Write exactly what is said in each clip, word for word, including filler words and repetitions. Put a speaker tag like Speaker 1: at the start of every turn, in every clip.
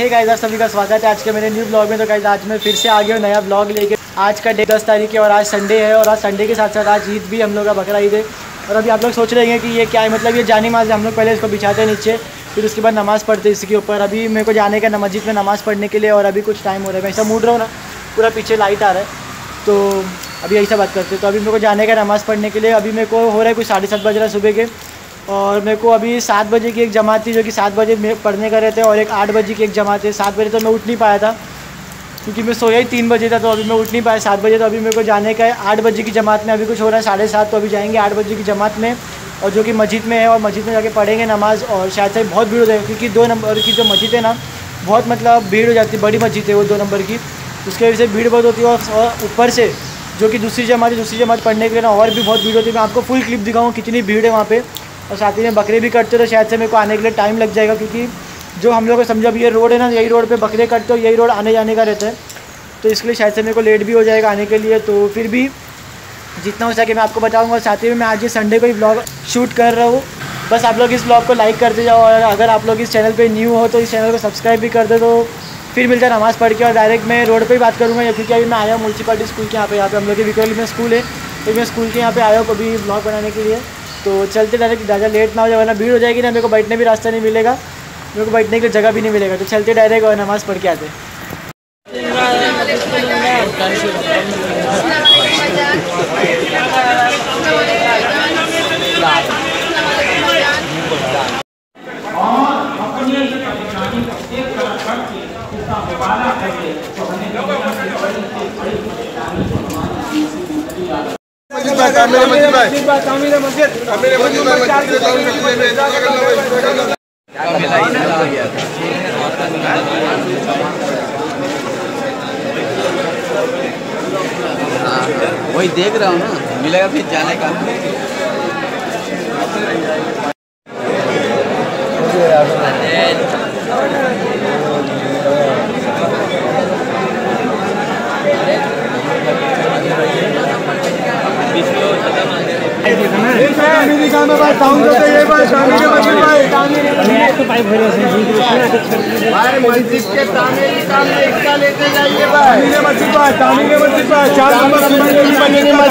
Speaker 1: Hey guys, आप सभी का स्वागत है आज के मेरे न्यू ब्लॉग में। तो गाइस आज मैं फिर से आ गया हूँ नया ब्लॉग लेके। आज का डे दस तारीख है और आज संडे है और आज संडे के साथ साथ आज ईद भी, हम लोग का बकरा ईद है। और अभी आप लोग सोच रहे हैं कि ये क्या है, मतलब ये जानी माज हम लोग पहले इसको बिछाते हैं नीचे, फिर उसके बाद नमाज़ पढ़ते हैं इसके ऊपर। अभी मेरे को जाने का ना मस्जिद में नमाज़ पढ़ने के लिए और अभी कुछ टाइम हो रहा है। मैं ऐसा मूड रहा हूँ ना, पूरा पीछे लाइट आ रहा है, तो अभी ऐसा बात करते हैं। तो अभी मेरे को जाने का नमाज़ पढ़ने के लिए अभी मेरे को हो रहा है कुछ साढ़े सात बज रहा है सुबह के। और मेरे को अभी सात बजे की एक जमात थी जो कि सात बजे में पढ़ने का रहते हैं, और एक आठ बजे की एक जमात है। सात बजे तो मैं उठ नहीं पाया था क्योंकि मैं सोया ही तीन बजे था, तो अभी मैं उठ नहीं पाया सात बजे। तो अभी मेरे को जाने का है आठ बजे की जमात में। अभी कुछ हो रहा है साढ़े सात, तो अभी जाएंगे आठ बजे की जमात में, और जो कि मस्जिद में है, और मस्जिद में जाके पढ़ेंगे नमाज़। और शायद से बहुत भीड़ हो जाएगी क्योंकि दो नंबर की जो मस्जिद है ना, बहुत मतलब भीड़ हो जाती है। बड़ी मस्जिद है वो दो नंबर की, उसकी वजह से भीड़ बहुत होती है। और ऊपर से जो कि दूसरी जमात है, दूसरी जमात पढ़ने के लिए ना और भी बहुत भीड़ होती है। मैं आपको फुल क्लिप दिखाऊँ कितनी भीड़ है वहाँ पे। और साथ ही में बकरे भी कटते हो, तो शायद से मेरे को आने के लिए टाइम लग जाएगा, क्योंकि जो हम लोग को समझो अब ये रोड है ना, यही रोड पे बकरे कटते हो, यही रोड आने जाने का रहता है, तो इसलिए शायद से मेरे को लेट भी हो जाएगा आने के लिए। तो फिर भी जितना हो सके मैं आपको बताऊंगा। साथ ही में मैं आज ये संडे को ही ब्लॉग शूट कर रहा हूँ। बस आप लोग इस ब्लॉग को लाइक करते जाओ, और अगर आप लोग इस चैनल पर न्यू हो तो इस चैनल को सब्सक्राइब भी कर दो। तो फिर मिलता है नमाज़ पढ़ के, और डायरेक्ट मैं रोड पे ही बात करूँगा, क्योंकि अभी मैं आया हूँ म्यूनसिपालिटी स्कूल के यहाँ पे। यहाँ पे हम लोग के विकोली में स्कूल है, तो मैं स्कूल के यहाँ पे आया हूँ अभी ब्लॉग बनाने के लिए। तो चलते डायरेक्ट, ज़्यादा लेट ना हो जाए वरना भीड़ हो जाएगी ना, मेरे को बैठने भी रास्ता नहीं मिलेगा, मेरे को बैठने की जगह भी नहीं मिलेगा। तो चलते डायरेक्ट और नमाज़ पढ़ के आते।
Speaker 2: वही देख रहा हूँ ना, मिलेगा फिर जाने का।
Speaker 3: मस्जिद के तामीर काम एकता लेते जाइए भाई। मस्जिद पर तामीर मस्जिद पर चार नंबर नंबर।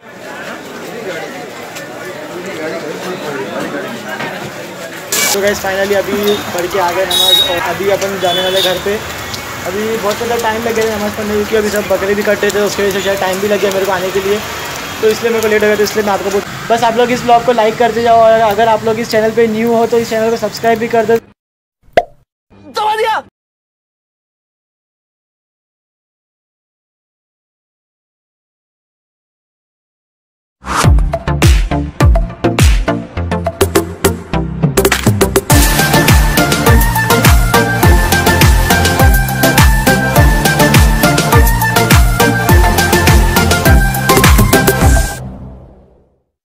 Speaker 1: तो गाइस फाइनली अभी पढ़ के आ गए नमाज़, और अभी अपन जाने वाले घर पे। अभी बहुत ज़्यादा टाइम लग गया नमाज़ पढ़ने, क्योंकि अभी सब बकरे भी कटे थे, उसकी वजह से शायद टाइम भी लग गया मेरे को आने के लिए, तो इसलिए मेरे को लेट हो गया। तो इसलिए मैं आपको बस आप लोग इस ब्लॉग को लाइक करते जाओ, और अगर आप लोग इस चैनल पे न्यू हो तो इस चैनल को सब्सक्राइब भी कर दो।